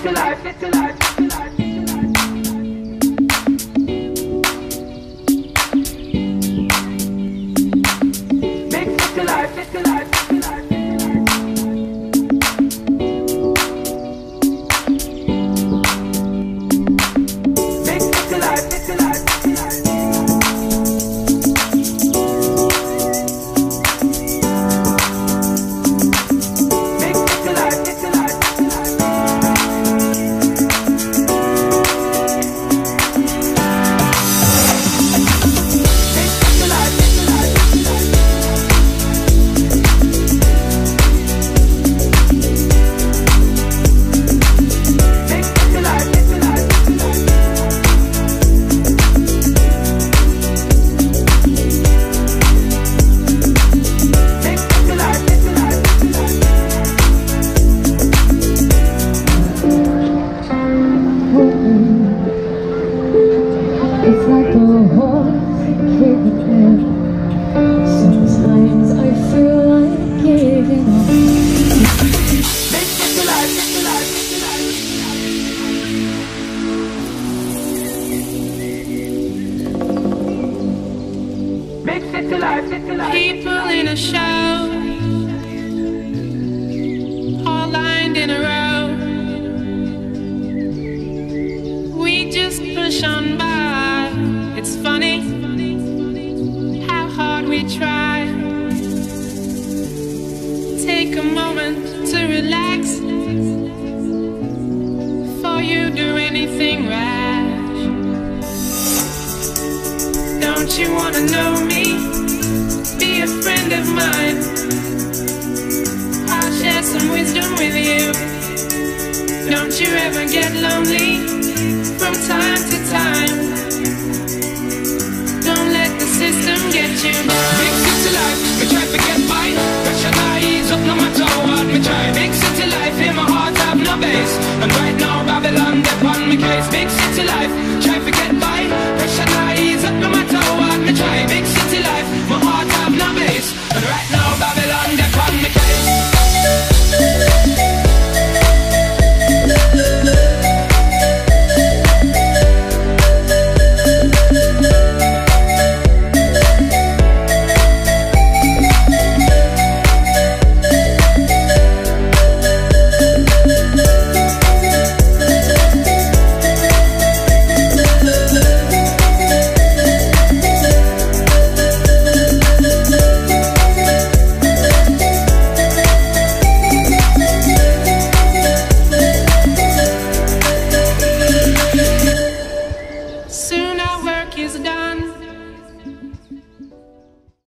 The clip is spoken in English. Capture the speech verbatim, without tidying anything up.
city life, city life, city life. Big city life, city life, city life. Big city life, city life, city life. It's like a horse in the air. Sometimes I feel like giving up. Big city life, city life, city life. Big city life, city life. People in a show, all lined in a row. We just push on by. It's funny how hard we try. Take a moment to relax before you do anything rash. Don't you wanna know me? Be a friend of mine. I'll share some wisdom with you. Don't you ever get lonely from time to time. Don't let the system get you. Big city life, me try to get by. Pressure not ease up no matter how hard me try. Big city life, in my heart have no base. And right now Babylon they on me case. Big city life, try to get by. Pressure not ease up no matter how hard me try. Big city life, my heart have no base. And right now